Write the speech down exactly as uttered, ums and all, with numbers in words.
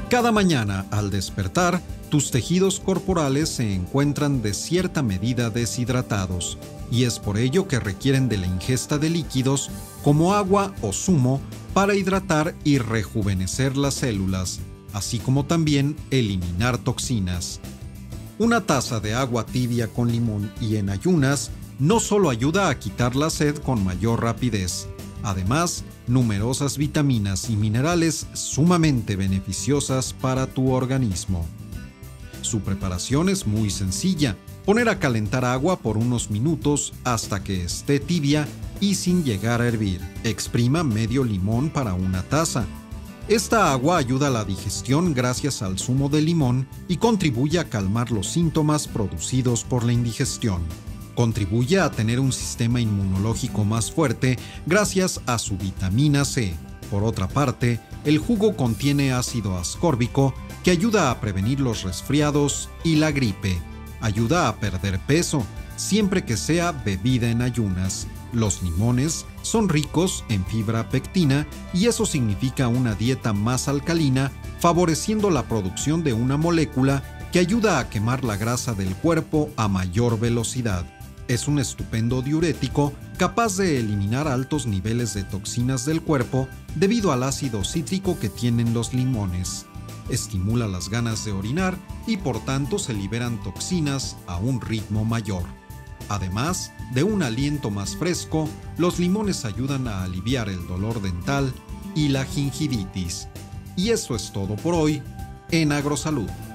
Cada mañana, al despertar, tus tejidos corporales se encuentran de cierta medida deshidratados, y es por ello que requieren de la ingesta de líquidos como agua o zumo para hidratar y rejuvenecer las células, así como también eliminar toxinas. Una taza de agua tibia con limón y en ayunas no solo ayuda a quitar la sed con mayor rapidez, además, numerosas vitaminas y minerales sumamente beneficiosas para tu organismo. Su preparación es muy sencilla: poner a calentar agua por unos minutos hasta que esté tibia y sin llegar a hervir. Exprima medio limón para una taza. Esta agua ayuda a la digestión gracias al zumo de limón y contribuye a calmar los síntomas producidos por la indigestión. Contribuye a tener un sistema inmunológico más fuerte gracias a su vitamina C. Por otra parte, el jugo contiene ácido ascórbico que ayuda a prevenir los resfriados y la gripe. Ayuda a perder peso, siempre que sea bebida en ayunas. Los limones son ricos en fibra pectina y eso significa una dieta más alcalina, favoreciendo la producción de una molécula que ayuda a quemar la grasa del cuerpo a mayor velocidad. Es un estupendo diurético capaz de eliminar altos niveles de toxinas del cuerpo debido al ácido cítrico que tienen los limones. Estimula las ganas de orinar y por tanto se liberan toxinas a un ritmo mayor. Además de un aliento más fresco, los limones ayudan a aliviar el dolor dental y la gingivitis. Y eso es todo por hoy en AgroSalud.